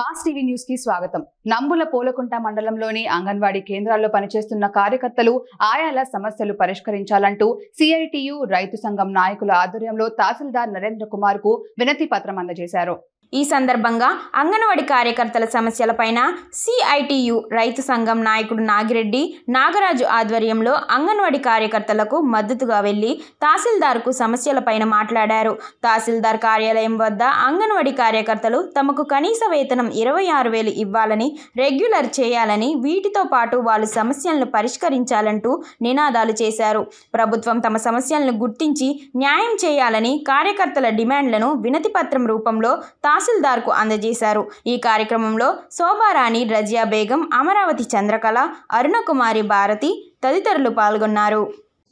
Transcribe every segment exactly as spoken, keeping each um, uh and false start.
Mass TV news కి స్వాగతం. నంబుల పోలకుంట మండలంలోని అంగన్వాడీ కేంద్రాల్లో పనిచేస్తున్న కార్యకర్తలు ఆయాల సమస్యలు పరిష్కరించాలంటూ సిఐటియు రైతు సంఘం నాయకుల ఆధ్వర్యంలో తహసీల్దార్ నరేంద్ర కుమార్ కు వినతి పత్రం అందజేశారు. ఈ సందర్భంగా అంగన్వాడీ కార్యకర్తల సమస్యలపైన సిఐటియు రైతు సంఘం నాయకుడు నాగిరెడ్డి నాగరాజు ఆధ్వర్యంలో అంగన్వాడీ కార్యకర్తలకు మద్దతుగా వెళ్లి తహసీల్దార్కు సమస్యలపైన మాట్లాడారు. తహసీల్దార్ కార్యాలయం వద్ద అంగన్వాడీ కార్యకర్తలు తమకు కనీస వేతనం ఇరవై ఆరు వేలు ఇవ్వాలని, రెగ్యులర్ చేయాలని, వీటితో పాటు వాళ్ళు సమస్యలను పరిష్కరించాలంటూ నినాదాలు చేశారు. ప్రభుత్వం తమ సమస్యలను గుర్తించి న్యాయం చేయాలని కార్యకర్తల డిమాండ్లను వినతి పత్రం రూపంలో తహసీల్దార్కు అందజేశారు. ఈ కార్యక్రమంలో శోభారాణి, రజియా బేగం, అమరావతి చంద్రకళ, అరుణకుమారి భారతి తదితరులు పాల్గొన్నారు.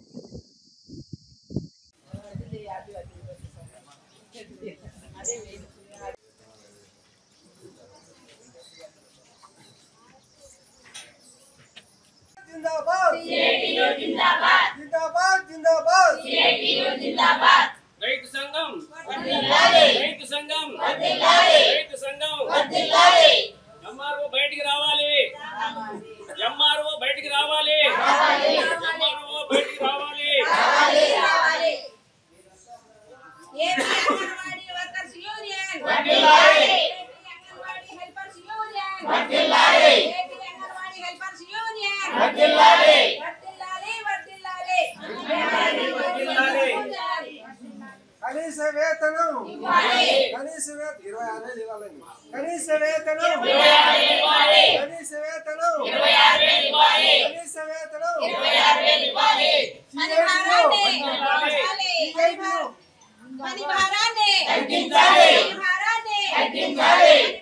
రైతు సంఘం రైతు సంఘం రైతు సంఘం ఎంఆర్ఓ బయటికి రావాలి ఎంఆర్ఓ బయటికి రావాలి ఎంఆర్ఓ బయటికి రావాలి ఏపీ అంగన్వాడీ వర్కర్స్ యూనియన్ వర్ధిల్లాలి అంగన్వాడీ హెల్పర్స్ యూనియన్ వర్ధిల్లాలి ఏపీ అంగన్వాడీ హెల్పర్స్ యూనియన్ వర్ధిల్లాలి వర్ధిల్లాలి వర్ధిల్లాలి వర్ధిల్లాలి కనీస వేతనం ఇవ్వాలి కనీస వేతనం ఇరవై ఆరు వేలు ఇవ్వాలి కనీస వేతనం ఇరవై ఆరు వేలు ఇవ్వాలి కనీస వేతనం ఇరవై ఆరు వేలు ఇవ్వాలి కనీస వేతనం ఇరవై ఆరు వేలు ఇవ్వాలి పని భారాన్ని తగ్గించాలి పని భారాన్ని తగ్గించాలి పని భారాన్ని తగ్గించాలి